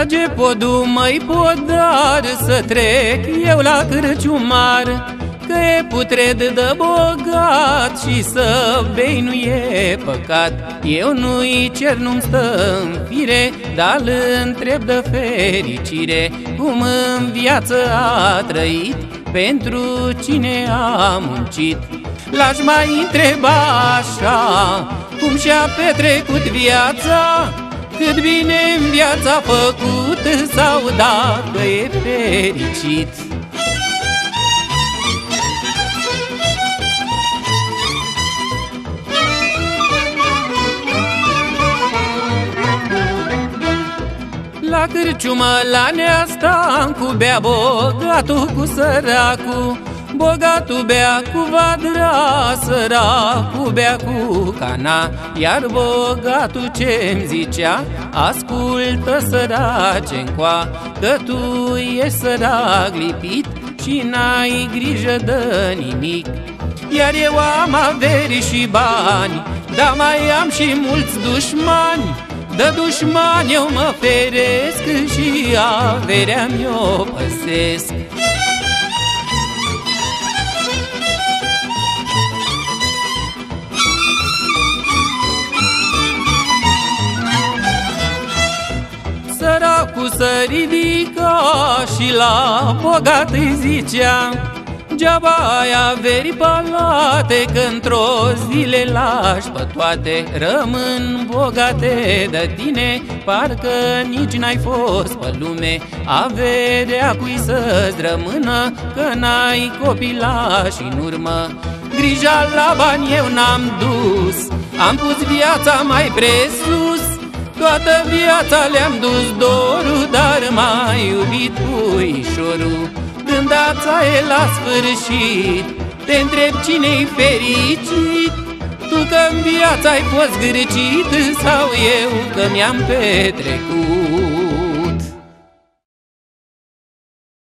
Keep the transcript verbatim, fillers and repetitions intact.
Trage podul, măi podar, să trec eu la cârciumar, că e putred de bogat și să bei nu e păcat. Eu nu-i cer, nu-mi stă în fire, dar-l întreb de fericire, cum în viață a trăit, pentru cine a muncit. L-aș mai întreba așa, cum și-a petrecut viața, cât bine în viața a făcut, sau dacă e fericit. La cârciumă la neasta cu bea bogatul cu săracul, bogatul bea cu vadra, săracul bea cu cana. Iar bogatul ce-mi zicea, ascultă sărace-ncoa, că tu ești sărac lipit și n-ai grijă de nimic. Iar eu am averi și bani, dar mai am și mulți dușmani. De dușmani eu mă feresc și averea mi-o păsesc. Săracul să ridica și la bogat îi zicea, geaba ai averi palate, că într-o zi le lași pe toate. Rămân bogate de tine, parcă nici n-ai fost pe lume. Averea cui să-ți rămână, că n-ai copilași în urmă. Grija la bani eu n-am dus, am pus viața mai presus. Toată viața le-am dus dorul, dar m-a iubit puișorul. Când ața e la sfârșit, te întreb cine-i fericit, tu că în viața ai fost gârcit, sau eu că mi-am petrecut.